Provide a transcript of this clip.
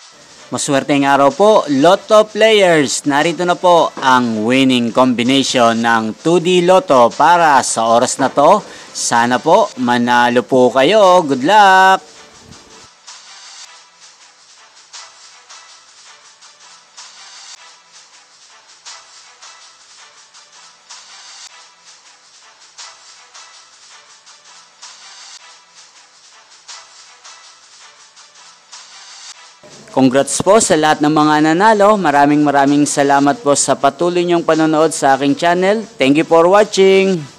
Maswerteng araw po, Lotto players. Narito na po ang winning combination ng 2D Lotto para sa oras na to. Sana po manalo po kayo. Good luck! Congrats po sa lahat ng mga nanalo. Maraming salamat po sa patuloy niyong panonood sa aking channel. Thank you for watching.